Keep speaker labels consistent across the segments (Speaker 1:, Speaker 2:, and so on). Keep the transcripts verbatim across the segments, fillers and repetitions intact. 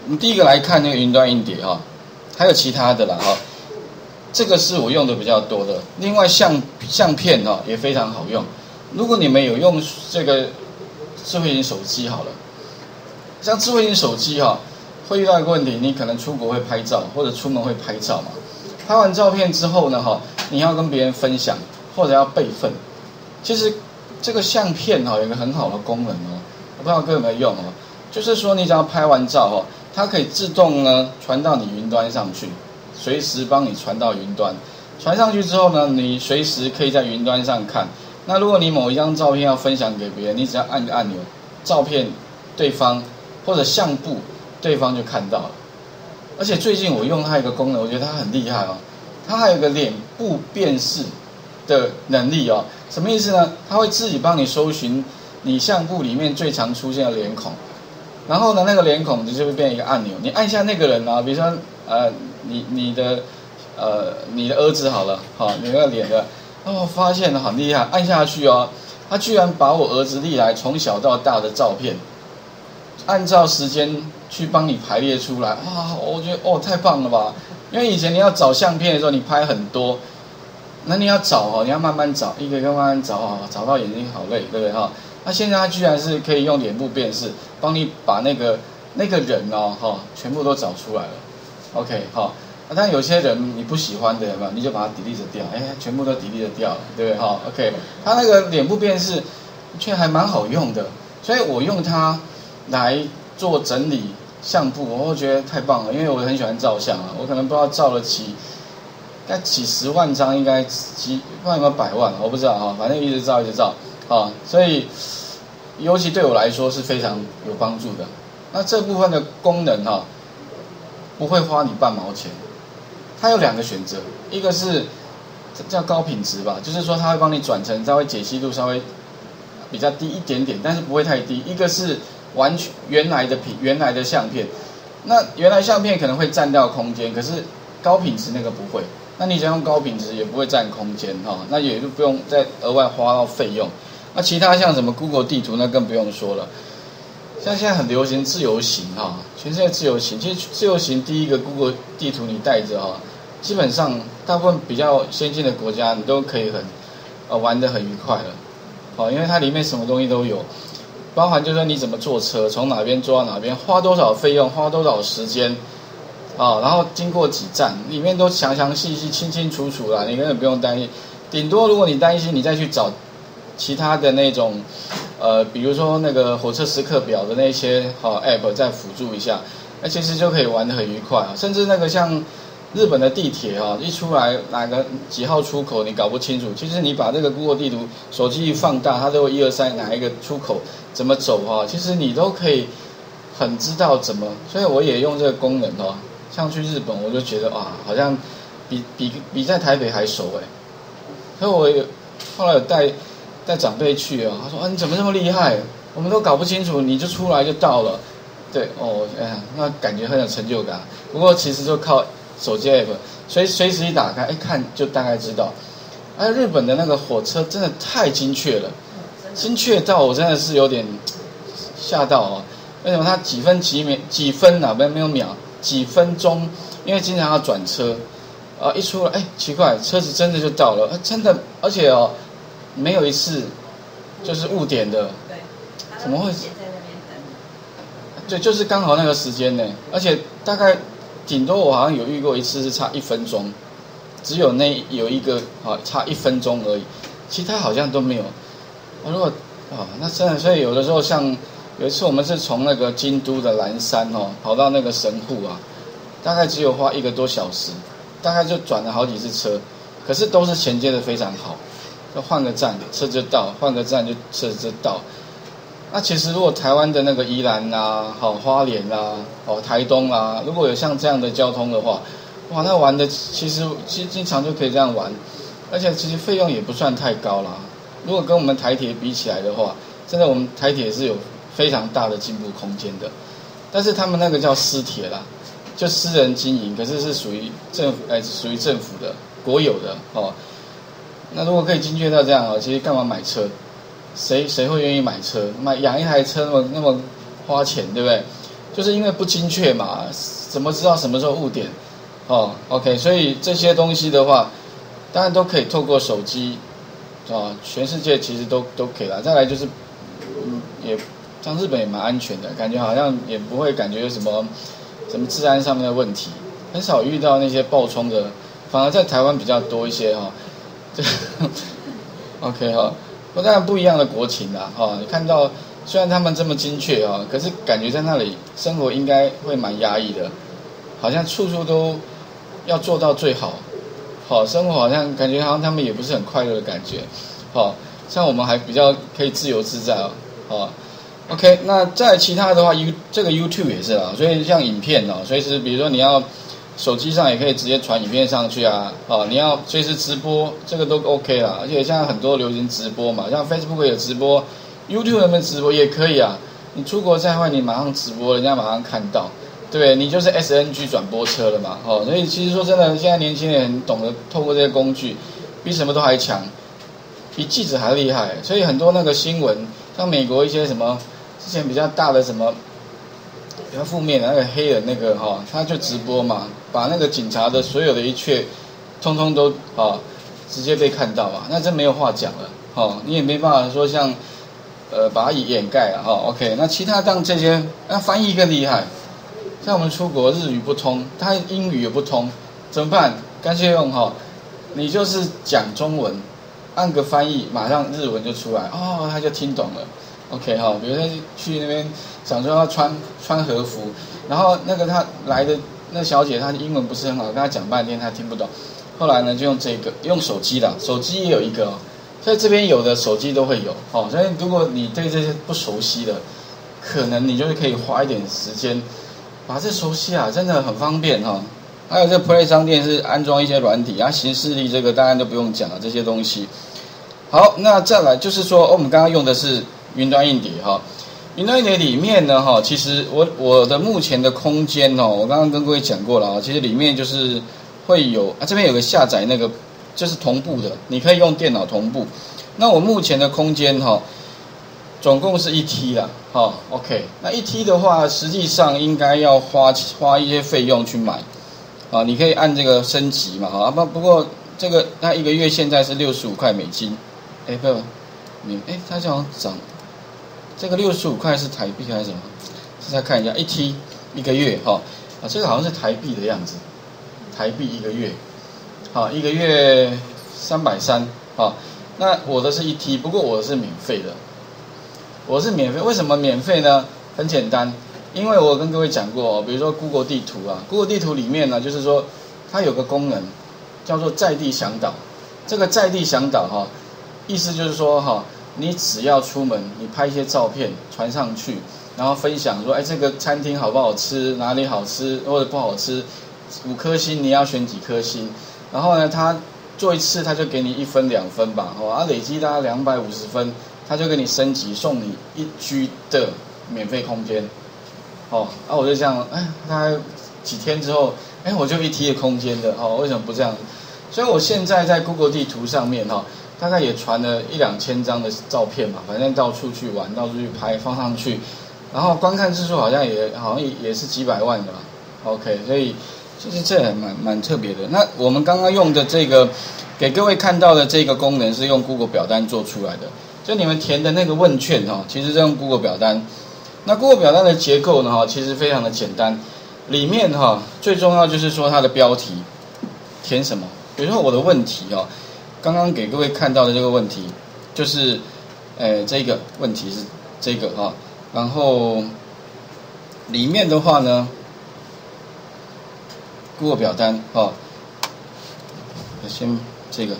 Speaker 1: 我们第一个来看那个云端硬碟哈，还有其他的啦哈。这个是我用的比较多的。另外相相片哈也非常好用。如果你们有用这个智慧型手机好了，像智慧型手机哈，会遇到一个问题，你可能出国会拍照，或者出门会拍照嘛。拍完照片之后呢哈，你要跟别人分享，或者要备份。其实这个相片哈有一个很好的功能哦，我不知道各位有没有用哦。就是说你只要拍完照哈，它可以自动呢传到你云端上去。随时帮你传到云端，传上去之后呢，你随时可以在云端上看。那如果你某一张照片要分享给别人，你只要按个按钮，照片对方或者相簿对方就看到了。而且最近我用它一个功能，我觉得它很厉害哦，它还有个脸部辨识的能力哦。什么意思呢？它会自己帮你搜寻你相簿里面最常出现的脸孔，然后呢，那个脸孔就会变一个按钮，你按下那个人啊，比如说呃。你你的呃你的儿子好了，好你那个脸的，哦发现了很厉害，按下去哦，他居然把我儿子历来从小到大的照片，按照时间去帮你排列出来，哇，我觉得哦太棒了吧，因为以前你要找相片的时候，你拍很多，那你要找哦，你要慢慢找，一个一个慢慢找啊，找到眼睛好累，对不对哈？那现在他居然是可以用脸部辨识，帮你把那个那个人哦哈全部都找出来了。OK， 好，那当然有些人你不喜欢的，有没有？你就把它 delete 掉，哎，全部都 delete 掉了，对不对？好 ，OK， 它那个脸部辨识却还蛮好用的，所以我用它来做整理相簿，我会觉得太棒了，因为我很喜欢照相啊，我可能不知道照了几，应该几十万张，应该几，不知道有没有百万，我不知道哈，反正一直照一直照啊，所以尤其对我来说是非常有帮助的。那这部分的功能哈。不会花你半毛钱，它有两个选择，一个是叫高品质吧，就是说它会帮你转成稍微解析度稍微比较低一点点，但是不会太低。一个是完全原来的品原来的相片，那原来相片可能会占掉空间，可是高品质那个不会。那你想用高品质也不会占空间哈，那也就不用再额外花到费用。那其他像什么 Google 地图那更不用说了。像现在很流行自由行哈，全世界自由行，其实自由行第一个 Google 地图你带着哈，基本上大部分比较先进的国家你都可以很呃玩得很愉快了，好，因为它里面什么东西都有，包含就是说你怎么坐车，从哪边坐到哪边，花多少费用，花多少时间，啊，然后经过几站，里面都详详细细、清清楚楚啦，你根本不用担心。顶多如果你担心，你再去找其他的那种。呃，比如说那个火车时刻表的那些好、哦、app 再辅助一下，那其实就可以玩得很愉快啊。甚至那个像日本的地铁啊，一出来哪个几号出口你搞不清楚，其实你把这个 Google 地图手机一放大，它都会一二三哪一个出口怎么走啊，其实你都可以很知道怎么。所以我也用这个功能哦，像去日本我就觉得哇，好像比比比在台北还熟哎。所以我有后来有带。带长辈去啊，他说啊你怎么这么厉害？我们都搞不清楚，你就出来就到了。对哦，哎呀，那感觉很有成就感。不过其实就靠手机 app， 随随时一打开，一看就大概知道。而日本的那个火车真的太精确了，精确到我真的是有点吓到啊！为什么它几分几秒几分啊？没没有秒，几分钟？因为经常要转车，啊一出来，哎奇怪，车子真的就到了，真的，而且哦。没有一次就是误点的，
Speaker 2: 对，
Speaker 1: 怎么会？
Speaker 2: 在那边等。
Speaker 1: 对，就是刚好那个时间呢，而且大概顶多我好像有遇过一次是差一分钟，只有那有一个啊差一分钟而已，其他好像都没有。我如果啊，那真的，所以有的时候像有一次我们是从那个京都的岚山哦跑到那个神户啊，大概只有花一个多小时，大概就转了好几次车，可是都是衔接的非常好。就换个站，车就到；换个站就车就到。那其实如果台湾的那个宜兰啊、好花莲啊、哦台东啊，如果有像这样的交通的话，哇，那玩的其实其实经常就可以这样玩，而且其实费用也不算太高啦。如果跟我们台铁比起来的话，真的我们台铁是有非常大的进步空间的。但是他们那个叫私铁啦，就私人经营，可是是属于政府，哎，属于政府的国有的哦。那如果可以精确到这样啊，其实干嘛买车？谁谁会愿意买车？买养一台车那么那么花钱，对不对？ 就是因为不精确嘛，怎么知道什么时候误点？哦 ，OK， 所以这些东西的话，当然都可以透过手机，啊，全世界其实都都可以啦。再来就是，嗯，也像日本也蛮安全的，感觉好像也不会感觉有什么什么治安上面的问题，很少遇到那些爆冲的，反而在台湾比较多一些哈。这OK 哈，不当然不一样的国情啦哈，你看到虽然他们这么精确哈，可是感觉在那里生活应该会蛮压抑的，好像处处都要做到最好，好生活好像感觉好像他们也不是很快乐的感觉，好像我们还比较可以自由自在哦，好 OK， 那在其他的话 ，U 这个 YouTube 也是啦，所以像影片哦，随时比如说你要手机上也可以直接传影片上去啊，哦，你要随时直播，这个都 OK 啦，而且现在很多流行直播嘛，像 Facebook 有直播 ，YouTube 那边直播也可以啊，你出国在外你马上直播，人家马上看到。对，你就是 S N G 转播车了嘛，哦，所以其实说真的，现在年轻人懂得透过这些工具，比什么都还强，比记者还厉害。所以很多那个新闻，像美国一些什么之前比较大的什么比较负面的那个黑人那个哈、哦，他就直播嘛，把那个警察的所有的一切，通通都啊、哦、直接被看到啊，那真没有话讲了，哦，你也没办法说像呃把它掩盖了哈、哦、，OK， 那其他当这些那翻译更厉害。像我们出国日语不通，他英语也不通，怎么办？干脆用哈，你就是讲中文，按个翻译，马上日文就出来，哦，他就听懂了。OK 哈，比如说去那边想说要穿穿和服，然后那个他来的那小姐她的英文不是很好，跟她讲半天她听不懂，后来呢就用这个用手机啦，手机也有一个哦，所以这边有的手机都会有哦，所以如果你对这些不熟悉的，可能你就是可以花一点时间。把这熟悉啊，真的很方便哈、哦。还有这 Play 商店是安装一些软体啊，行事历这个当然都不用讲了，这些东西。好，那再来就是说，哦、我们刚刚用的是云端硬碟哈、哦。云端硬碟里面呢哈，其实我我的目前的空间哦，我刚刚跟各位讲过了啊，其实里面就是会有啊，这边有个下载那个就是同步的，你可以用电脑同步。那我目前的空间哈、哦。总共是一 T 啦，好 ，OK， 那一 T 的话，实际上应该要花花一些费用去买，啊，你可以按这个升级嘛，哈，不不过这个它一个月现在是六十五块美金，哎不，你哎它这样涨，这个六十五块是台币还是什么？再看一下一 T 一个月哈，啊这个好像是台币的样子，台币一个月，好一个月三百三，好，那我的是一 T， 不过我的是免费的。我是免费，为什么免费呢？很简单，因为我跟各位讲过，比如说 Google 地图啊 ，Google 地图里面呢，就是说它有个功能叫做在地向导。这个在地向导哈，意思就是说哈，你只要出门，你拍一些照片传上去，然后分享说，哎，这个餐厅好不好吃，哪里好吃或者不好吃，五颗星你要选几颗星，然后呢，他做一次他就给你一分两分吧，哦，啊累积大概两百五十分。他就给你升级，送你一 G 的免费空间，哦，啊，我就这样，哎，大概几天之后，哎，我就一 T 的空间的，哦，为什么不这样？所以我现在在 Google 地图上面，哈、哦，大概也传了一两千张的照片嘛，反正到处去玩，到处去拍，放上去，然后观看次数好像也好像也也是几百万的吧 ，OK， 所以其实这还蛮蛮特别的。那我们刚刚用的这个，给各位看到的这个功能是用 Google 表单做出来的。就你们填的那个问卷哈，其实是用 Google 表单。那 Google 表单的结构呢哈，其实非常的简单。里面哈最重要就是说它的标题填什么。比如说我的问题哈，刚刚给各位看到的这个问题，就是呃这个问题是这个哈，然后里面的话呢 ，Google 表单哈，先这个。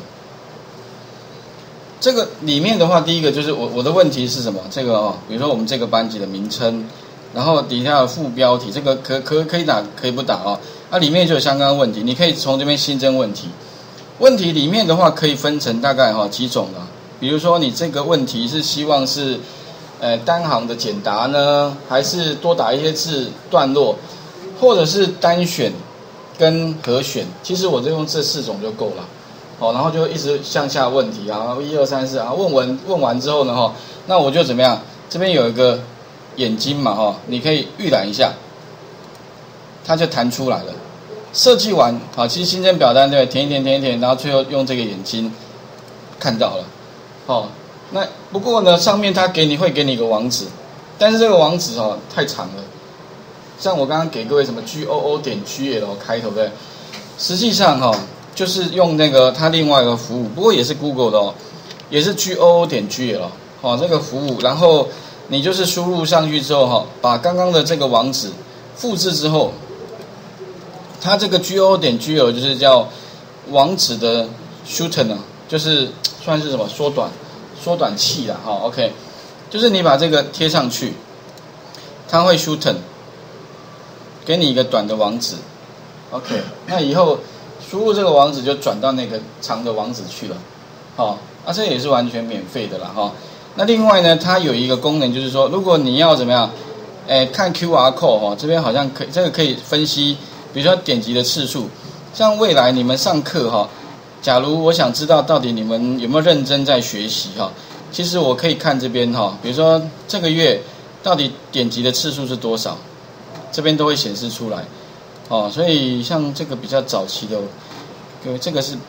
Speaker 1: 这个里面的话，第一个就是我我的问题是什么？这个哦，比如说我们这个班级的名称，然后底下的副标题，这个可可可以打，可以不打哦。那、啊、里面就有相关问题，你可以从这边新增问题。问题里面的话，可以分成大概哈、哦、几种啊。比如说你这个问题是希望是呃单行的简答呢，还是多打一些字段落，或者是单选跟合选？其实我就用这四种就够了。哦，然后就一直向下问题啊，一二三四啊，问完问完之后呢，哈，那我就怎么样？这边有一个眼睛嘛，哈，你可以预览一下， 它就弹出来了。设计完，好，其实新增表单对，填一填填一填，然后最后用这个眼睛看到了，哦，那不过呢，上面它给你会给你一个网址，但是这个网址哦太长了，像我刚刚给各位什么 G O O 点 G L 开头对，实际上哈、哦、就是用那个它另外一个服务，不过也是 Google 的哦，也是 G O O 点 G L 哦这个服务，然后你就是输入上去之后哈，把刚刚的这个网址复制之后，它这个 G O O 点 G L 就是叫网址的 shorten 啊，就是算是什么缩短缩短器啦哈 ，OK， 就是你把这个贴上去，它会 shorten。给你一个短的网址 ，OK， 那以后输入这个网址就转到那个长的网址去了，好、哦，啊，这也是完全免费的啦，哈、哦。那另外呢，它有一个功能就是说，如果你要怎么样，诶，看 Q R code 哈、哦，这边好像可以，这个可以分析，比如说点击的次数，像未来你们上课哈、哦，假如我想知道到底你们有没有认真在学习哈、哦，其实我可以看这边哈、哦，比如说这个月到底点击的次数是多少。这边都会显示出来，哦，所以像这个比较早期的，各位这个是比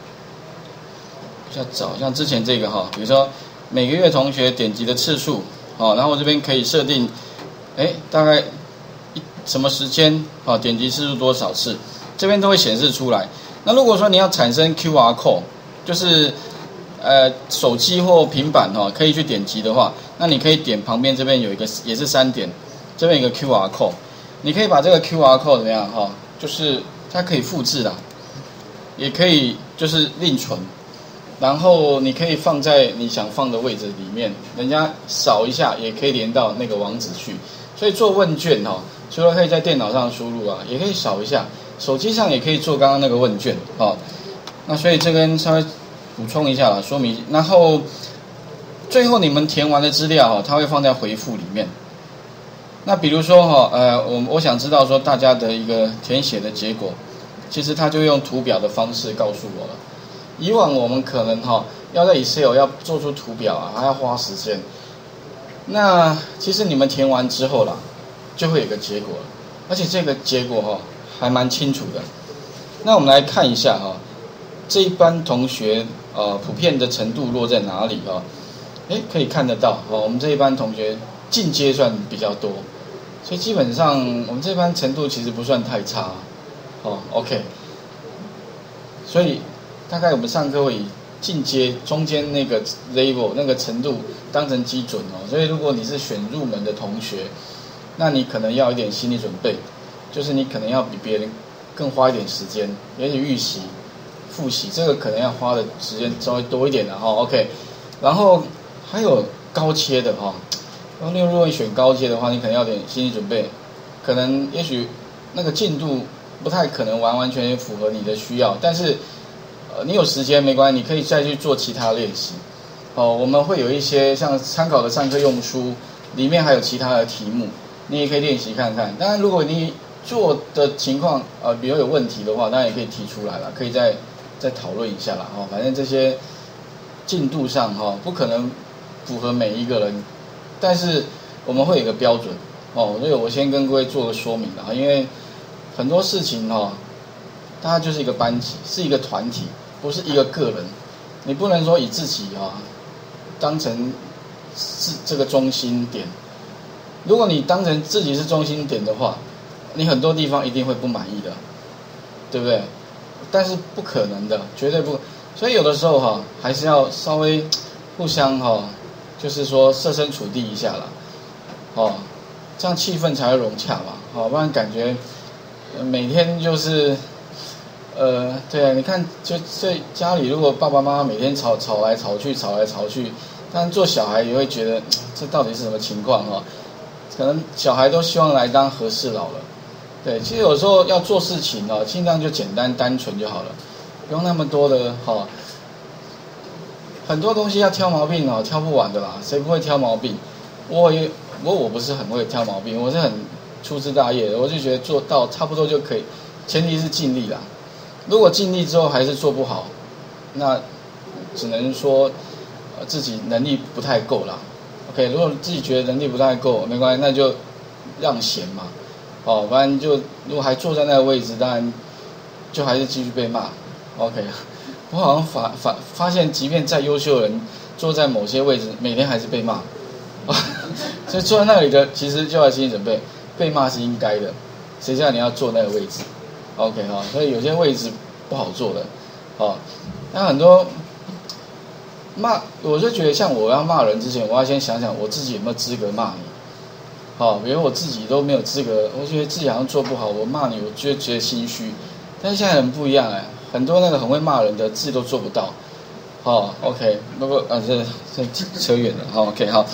Speaker 1: 较早，像之前这个哈，比如说每个月同学点击的次数，哦，然后我这边可以设定，哎，大概一什么时间，哦，点击次数多少次，这边都会显示出来。那如果说你要产生 Q R code， 就是呃手机或平板哈、哦，可以去点击的话，那你可以点旁边这边有一个也是三点。这边有一个 Q R code， 你可以把这个 Q R code 怎么样哈？就是它可以复制啦，也可以就是另存，然后你可以放在你想放的位置里面，人家扫一下也可以连到那个网址去。所以做问卷哈，除了可以在电脑上输入啊，也可以扫一下，手机上也可以做刚刚那个问卷哈。那所以这边稍微补充一下啦，说明。然后最后你们填完的资料哈，它会放在回复里面。那比如说哈，呃，我我想知道说大家的一个填写的结果，其实他就用图表的方式告诉我了。以往我们可能哈要在 Excel 要做出图表啊，还要花时间。那其实你们填完之后啦，就会有个结果了，而且这个结果哈还蛮清楚的。那我们来看一下哈，这一班同学呃普遍的程度落在哪里啊？哎，可以看得到哦，我们这一班同学进阶算比较多，所以基本上我们这班程度其实不算太差，哦 ，OK。所以大概我们上课会以进阶中间那个 level 那个程度当成基准哦，所以如果你是选入门的同学，那你可能要有一点心理准备，就是你可能要比别人更花一点时间，也许预习、复习，这个可能要花的时间稍微多一点的哈、哦、，OK。然后还有高阶的哈，然后如果你选高阶的话，你可能要有点心理准备，可能也许那个进度不太可能完完全全符合你的需要，但是呃你有时间没关系，你可以再去做其他练习。哦，我们会有一些像参考的上课用书，里面还有其他的题目，你也可以练习看看。当然，如果你做的情况呃比较有问题的话，当然也可以提出来了，可以再再讨论一下啦。哦，反正这些进度上哈、哦、不可能符合每一个人，但是我们会有一个标准哦，所以我先跟各位做个说明啦，因为很多事情哈、哦，它就是一个班级，是一个团体，不是一个个人，你不能说以自己啊、哦、当成是这个中心点。如果你当成自己是中心点的话，你很多地方一定会不满意的，对不对？但是不可能的，绝对不。所以有的时候哈、哦，还是要稍微互相哈、哦，就是说设身处地一下啦，哦，这样气氛才会融洽嘛，哦，不然感觉每天就是，呃，对啊，你看就这家里如果爸爸妈妈每天吵吵来吵去，吵来吵去，但是做小孩也会觉得这到底是什么情况哈、哦？可能小孩都希望来当和事佬了，对，其实有时候要做事情哦，尽量就简单单纯就好了。不用那么多的哈、哦，很多东西要挑毛病哦，挑不完的啦，谁不会挑毛病？我也，不过我不是很会挑毛病，我是很粗枝大叶的，我就觉得做到差不多就可以，前提是尽力啦。如果尽力之后还是做不好，那只能说、呃、自己能力不太够啦。OK， 如果自己觉得能力不太够，没关系，那就让贤嘛。 哦，不然就如果还坐在那个位置，当然就还是继续被骂。OK， 我好像发发发现，即便再优秀的人坐在某些位置，每天还是被骂。所以坐在那里的，其实就要心理准备，被骂是应该的。谁叫你要坐那个位置 ？OK 哈、哦，所以有些位置不好坐的，哦，那很多骂，我就觉得像我要骂人之前，我要先想想我自己有没有资格骂你。好、哦，比如我自己都没有资格，我觉得自己好像做不好，我骂你，我就觉得心虚。但是现在人不一样哎，很多那个很会骂人的，自己都做不到。哦 ，OK， 不过啊，这这扯远了，好 ，OK， 好。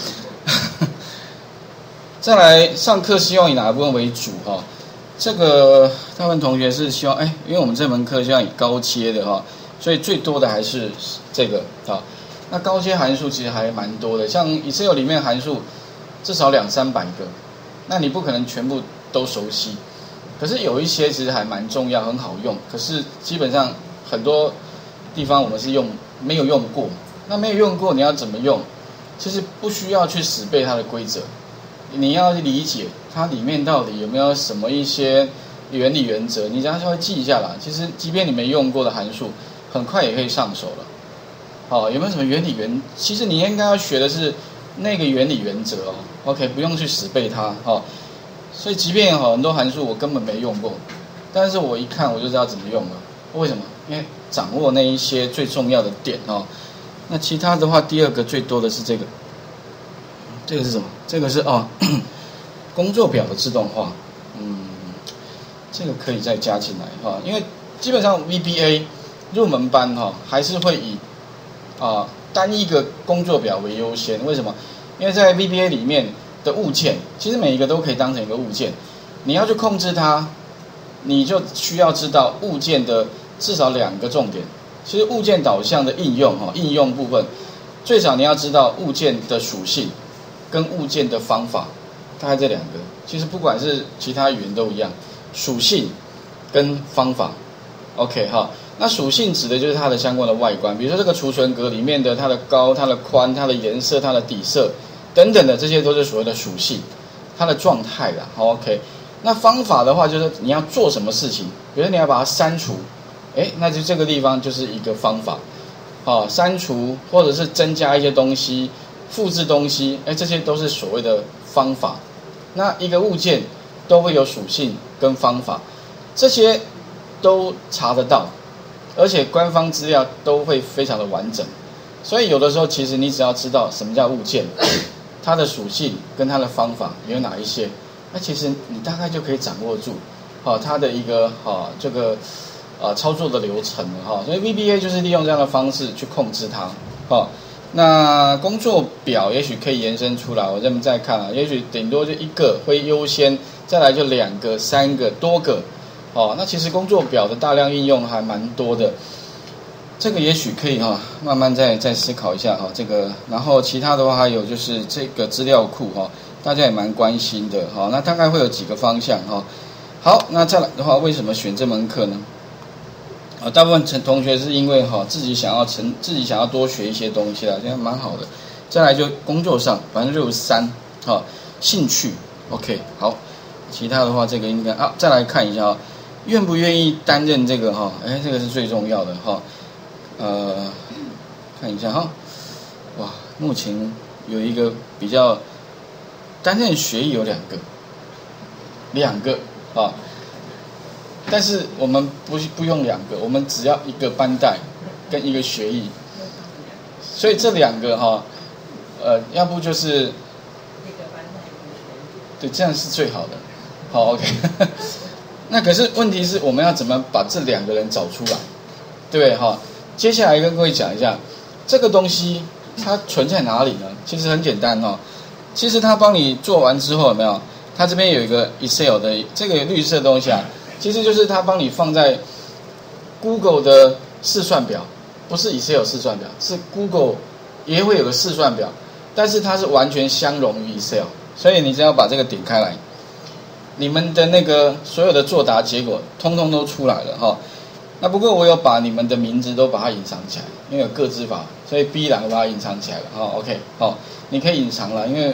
Speaker 1: 再来上课，希望以哪个部分为主哈？这个大部分同学是希望，哎，因为我们这门课希望以高阶的哈，所以最多的还是这个啊。那高阶函数其实还蛮多的，像 Excel 里面函数至少两三百个，那你不可能全部都熟悉。可是有一些其实还蛮重要，很好用。可是基本上很多地方我们是用没有用过，那没有用过你要怎么用？其实不需要去死背它的规则，你要理解它里面到底有没有什么一些原理原则，你只要稍微记一下啦。其实即便你没用过的函数，很快也可以上手了。哦，有没有什么原理原？其实你应该要学的是那个原理原则哦。OK， 不用去死背它哦。所以即便很多函数我根本没用过，但是我一看我就知道怎么用了。为什么？因为掌握那一些最重要的点哦。那其他的话，第二个最多的是这个，这个是什么？这个是哦，工作表的自动化。嗯，这个可以再加进来哈、哦，因为基本上 V B A 入门班哈、哦、还是会以啊、呃、单一个工作表为优先。为什么？因为在 V B A 里面的物件，其实每一个都可以当成一个物件，你要去控制它，你就需要知道物件的至少两个重点。其实物件导向的应用哈，应用部分最少你要知道物件的属性跟物件的方法，大概这两个。其实不管是其他语言都一样，属性跟方法。OK 哈，那属性指的就是它的相关的外观，比如说这个储存格里面的它的高、它的宽、它的颜色、它的底色等等的，这些都是所谓的属性，它的状态啦。OK， 那方法的话就是你要做什么事情，比如说你要把它删除。哎，那就这个地方就是一个方法，啊，删除或者是增加一些东西，复制东西，哎，这些都是所谓的方法。那一个物件都会有属性跟方法，这些都查得到，而且官方资料都会非常的完整。所以有的时候其实你只要知道什么叫物件，它的属性跟它的方法有哪一些，那其实你大概就可以掌握住，啊，它的一个啊这个。啊，操作的流程哈，所以 V B A 就是利用这样的方式去控制它，哈。那工作表也许可以延伸出来，我这么再看啊，也许顶多就一个会优先，再来就两个、三个、多个，哦。那其实工作表的大量应用还蛮多的，这个也许可以哈，慢慢再再思考一下哈。这个，然后其他的话还有就是这个资料库哈，大家也蛮关心的哈。那大概会有几个方向哈。好，那再来的话，为什么选这门课呢？啊，大部分同学是因为哈、哦、自己想要成自己想要多学一些东西啦，这样蛮好的。再来就工作上百分之六十三，哈，兴趣 OK 好，其他的话这个应该啊，再来看一下啊、哦，愿不愿意担任这个哈、哦？哎，这个是最重要的哈、哦。呃，看一下哈、哦，哇，目前有一个比较担任学艺有两个，两个啊。但是我们不不用两个，我们只要一个班带跟一个学艺，所以这两个哈，呃，要不就是对，这样是最好的。好 ，OK 。那可是问题是我们要怎么把这两个人找出来，对不对哈？接下来跟各位讲一下这个东西它存在哪里呢？其实很简单哈，其实它帮你做完之后有没有？它这边有一个 Excel 的这个绿色的东西啊。其实就是它帮你放在 Google 的试算表，不是 Excel 试算表，是 Google 也会有个试算表，但是它是完全相容于 Excel， 所以你只要把这个点开来，你们的那个所有的作答结果通通都出来了哈。那不过我有把你们的名字都把它隐藏起来，因为有个资法，所以 B 栏我把它隐藏起来了哈。OK， 好，你可以隐藏了，因为我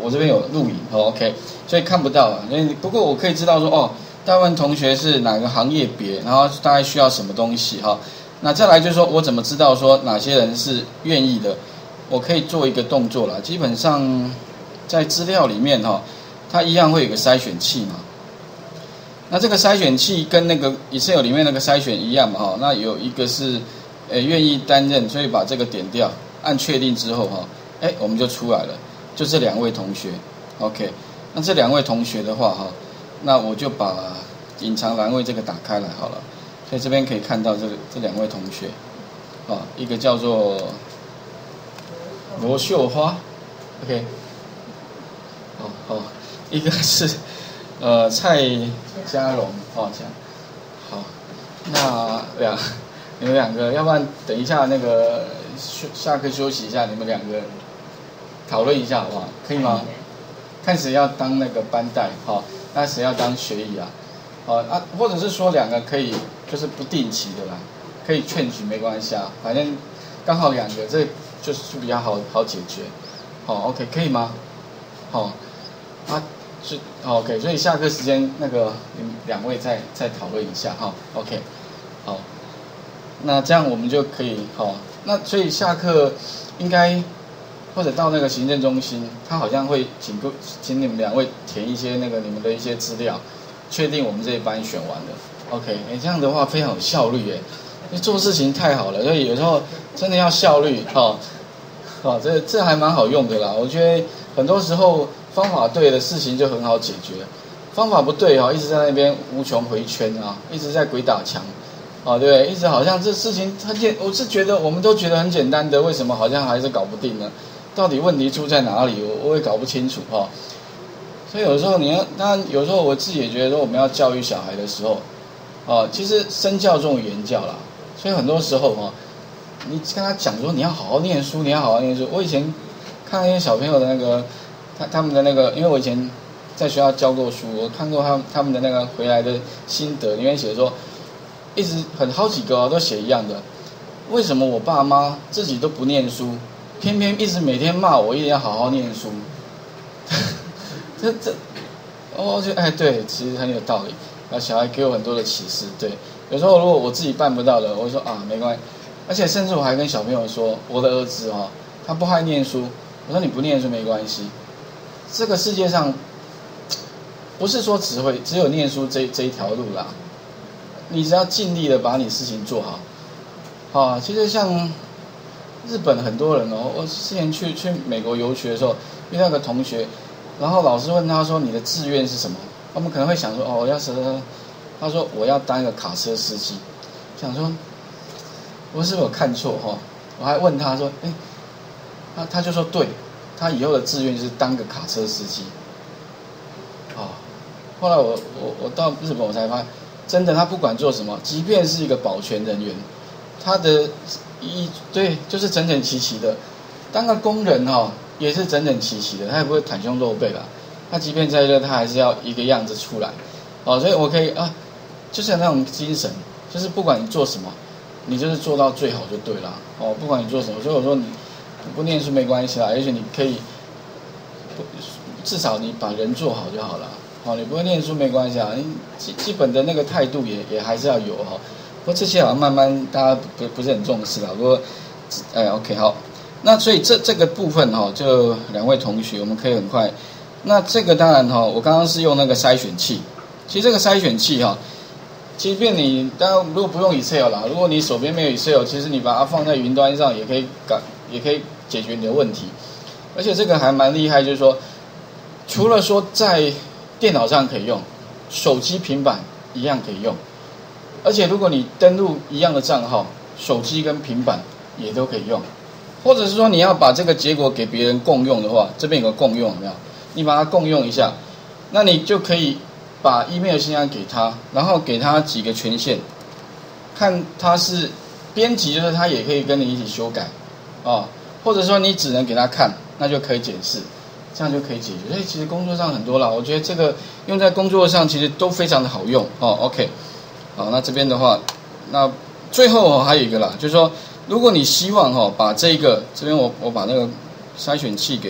Speaker 1: 我这边有录影哦 ，OK， 所以看不到啊。不过我可以知道说哦，大部分同学是哪个行业别，然后大概需要什么东西哈。那再来就是说我怎么知道说哪些人是愿意的？我可以做一个动作啦。基本上在资料里面哈，它一样会有个筛选器嘛。那这个筛选器跟那个 Excel 里面那个筛选一样嘛哈。那有一个是呃愿意担任，所以把这个点掉，按确定之后哈，哎我们就出来了，就这两位同学 ，OK。那这两位同学的话哈，那我就把隐藏栏位这个打开来好了。所以这边可以看到这个这两位同学，啊，一个叫做罗秀花 ，OK， 好好，一个是呃蔡嘉荣，哦这样，好，那两你们两个，要不然等一下那个休下课休息一下，你们两个讨论一下好不好？可以吗？看谁要当那个班带，好、哦，那谁要当学艺啊？哦啊，或者是说两个可以就是不定期的啦，可以劝举没关系啊，反正刚好两个，这就是比较好好解决。好、哦、，OK， 可以吗？好、哦，啊是、哦、OK， 所以下课时间那个你们两位再再讨论一下哈、哦、，OK， 好，那这样我们就可以好、哦，那所以下课应该或者到那个行政中心，他好像会请不请你们两位填一些那个你们的一些资料。确定我们这一班选完了 ，OK， 哎，这样的话非常有效率耶，因为做事情太好了，所以有时候真的要效率，哦，哦，这这还蛮好用的啦。我觉得很多时候方法对的事情就很好解决，方法不对哦，一直在那边无穷回圈啊，一直在鬼打墙，哦，对不对？一直好像这事情很简，我是觉得我们都觉得很简单的，为什么好像还是搞不定呢？到底问题出在哪里？我我也搞不清楚哈。哦所以有时候你要，当然有时候我自己也觉得说，我们要教育小孩的时候，哦，其实身教重于言教啦。所以很多时候哈，你跟他讲说你要好好念书，你要好好念书。我以前看那些小朋友的那个，他他们的那个，因为我以前在学校教过书，我看过他们他们的那个回来的心得，里面写说，一直很好几个哦，都写一样的。为什么我爸妈自己都不念书，偏偏一直每天骂我，一定要好好念书？这这，我觉得哎，对，其实很有道理。然后小孩给我很多的启示，对。有时候如果我自己办不到的，我说啊，没关系。而且甚至我还跟小朋友说，我的儿子哦，他不爱念书，我说你不念书没关系。这个世界上，不是说只会只有念书这这一条路啦，你只要尽力的把你事情做好。啊，其实像日本很多人哦，我之前去去美国游学的时候，遇到个同学。然后老师问他说：“你的志愿是什么？”我们可能会想说：“哦，要是……”他说：“我要当一个卡车司机。”想说，我是不是有看错哈？我还问他说：“哎，他他就说对，他以后的志愿就是当个卡车司机。”哦，后来我我我到日本我才发现，真的他不管做什么，即便是一个保全人员，他的一对就是整整齐齐的，当个工人哈、哦。也是整整齐齐的，他也不会袒胸露背啦。他即便再热，他还是要一个样子出来，哦，所以我可以啊，就是那种精神，就是不管你做什么，你就是做到最好就对了，哦，不管你做什么，所以我说你不念书没关系啦，而且你可以，至少你把人做好就好了，哦，你不会念书没关系啊，你基基本的那个态度也也还是要有哈。不过这些好像慢慢大家不不是很重视啦，不过，哎 ，OK 好。那所以这这个部分哈、哦，就两位同学，我们可以很快。那这个当然哈、哦，我刚刚是用那个筛选器。其实这个筛选器哈、哦，即便你当然如果不用 Excel 啦，如果你手边没有 Excel， 其实你把它放在云端上也可以改，也可以解决你的问题。而且这个还蛮厉害，就是说，除了说在电脑上可以用，手机、平板一样可以用。而且如果你登录一样的账号，手机跟平板也都可以用。或者是说你要把这个结果给别人共用的话，这边有个共用，有没有？你把它共用一下，那你就可以把 email 信箱给他，然后给他几个权限，看他是编辑，就是他也可以跟你一起修改，哦，或者说你只能给他看，那就可以检视，这样就可以解决。所以其实工作上很多啦，我觉得这个用在工作上其实都非常的好用哦。OK， 好，那这边的话，那最后、哦、还有一个啦，就是说。如果你希望哈、哦、把这个这边我我把那个筛选器给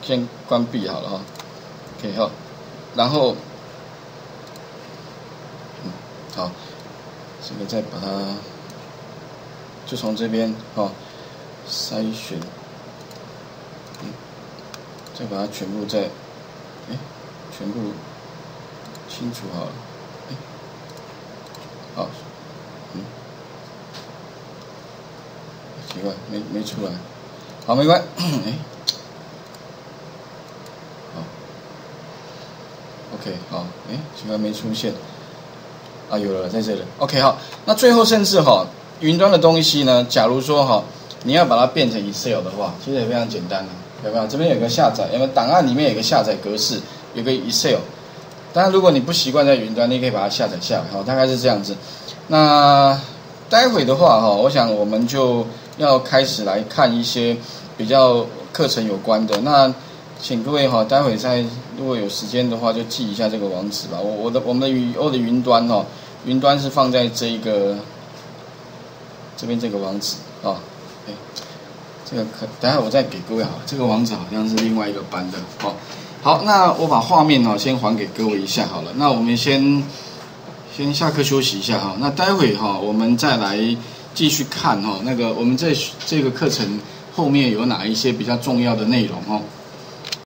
Speaker 1: 先关闭好了哈 ，OK 哈，然后，嗯，好，这个再把它，就从这边哈筛选，嗯，再把它全部再，哎，全部清除好了，哎，好，嗯，奇怪，没没出来，好，没关系，哎。OK， 好，哎，奇怪没出现，啊，有了，在这里。OK， 好，那最后甚至哈，云端的东西呢，假如说哈，你要把它变成 Excel 的话，其实也非常简单啊，有没有？这边有个下载，有没有？档案里面有个下载格式，有个 Excel。当然，如果你不习惯在云端，你可以把它下载下来，好，大概是这样子。那待会的话哈，我想我们就要开始来看一些比较课程有关的那。请各位哈，待会再如果有时间的话，就记一下这个网址吧。我我的我们的雨欧的云端哈，云端是放在这一个这边这个网址啊。哎，这个可等下我再给各位好了，这个网址好像是另外一个班的哦。好，那我把画面哈先还给各位一下好了。那我们先先下课休息一下哈。那待会哈我们再来继续看哈那个我们这这个课程后面有哪一些比较重要的内容哦。